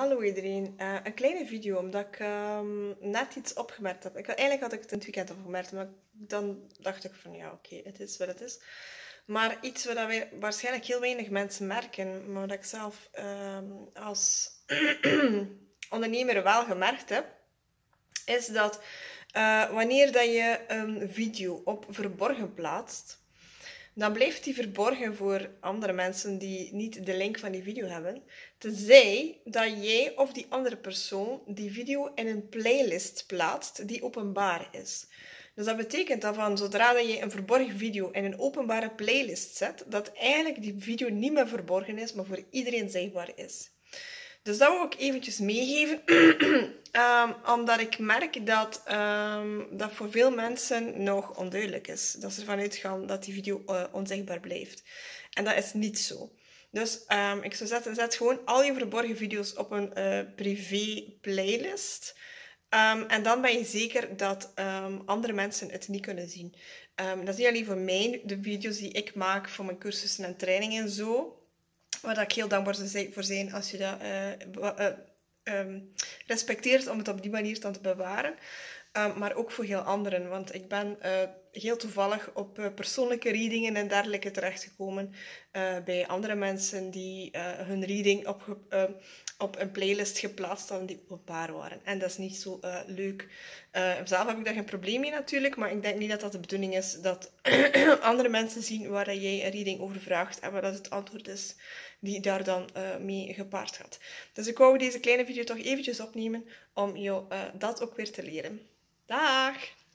Hallo iedereen, een kleine video omdat ik net iets opgemerkt heb. Eigenlijk had ik het in het weekend opgemerkt, maar dan dacht ik van ja oké, het is wat het is. Maar iets wat we waarschijnlijk heel weinig mensen merken, maar wat ik zelf als ondernemer wel gemerkt heb, is dat wanneer dat je een video op verborgen plaatst, dan blijft die verborgen voor andere mensen die niet de link van die video hebben. Tenzij dat jij of die andere persoon die video in een playlist plaatst die openbaar is. Dus dat betekent dat van zodra dat je een verborgen video in een openbare playlist zet, dat eigenlijk die video niet meer verborgen is, maar voor iedereen zichtbaar is. Dus dat wil ik eventjes meegeven, omdat ik merk dat dat voor veel mensen nog onduidelijk is. Dat ze ervan uitgaan dat die video onzichtbaar blijft. En dat is niet zo. Dus ik zou zet gewoon al je verborgen video's op een privé playlist. En dan ben je zeker dat andere mensen het niet kunnen zien. Dat is niet alleen voor mij, de video's die ik maak voor mijn cursussen en trainingen en zo. Waar ik heel dankbaar voor zijn als je dat respecteert om het op die manier dan te bewaren. Maar ook voor heel anderen. Want ik ben heel toevallig op persoonlijke readingen en dergelijke terechtgekomen bij andere mensen die hun reading op een playlist geplaatst hadden die openbaar waren. En dat is niet zo leuk. Zelf heb ik daar geen probleem mee natuurlijk, maar ik denk niet dat dat de bedoeling is dat andere mensen zien waar jij een reading over vraagt en wat dat het antwoord is die daar dan mee gepaard gaat. Dus ik wou deze kleine video toch eventjes opnemen om jou dat ook weer te leren. Dag!